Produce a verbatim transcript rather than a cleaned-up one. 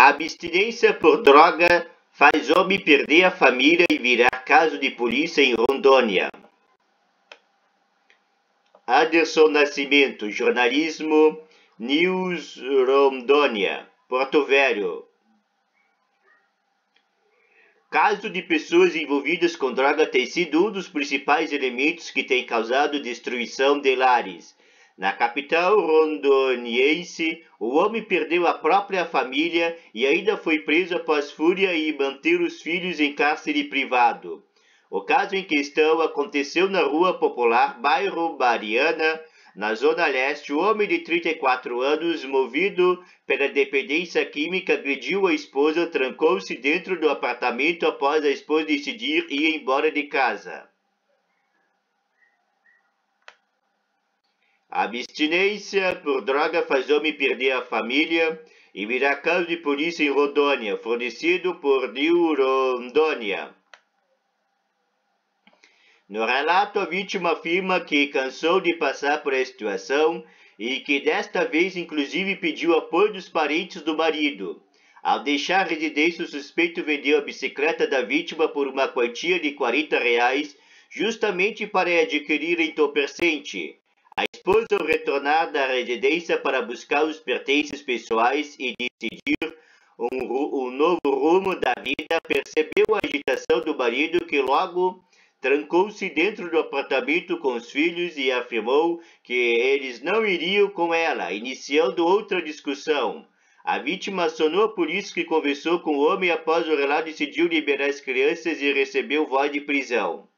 A abstinência por droga faz homem perder a família e virar caso de polícia em Rondônia. Anderson Nascimento, jornalismo, News Rondônia, Porto Velho. Caso de pessoas envolvidas com droga tem sido um dos principais elementos que tem causado destruição de lares. Na capital rondoniense, o homem perdeu a própria família e ainda foi preso após fúria e manter os filhos em cárcere privado. O caso em questão aconteceu na Rua Popular, bairro Mariana, na Zona Leste. O homem de trinta e quatro anos, movido pela dependência química, agrediu a esposa, trancou-se dentro do apartamento após a esposa decidir ir embora de casa. A abstinência por droga faz homem perder a família e virar caso de polícia em Rondônia, fornecido por New Rondônia. No relato, a vítima afirma que cansou de passar por essa situação e que desta vez inclusive pediu apoio dos parentes do marido. Ao deixar a residência, o suspeito vendeu a bicicleta da vítima por uma quantia de quarenta reais, justamente para adquirir entorpecente. A esposa, ao retornar da residência para buscar os pertences pessoais e decidir um, um novo rumo da vida, percebeu a agitação do marido, que logo trancou-se dentro do apartamento com os filhos e afirmou que eles não iriam com ela, iniciando outra discussão. A vítima acionou a polícia, que conversou com o homem. Após o relato, decidiu liberar as crianças e recebeu voz de prisão.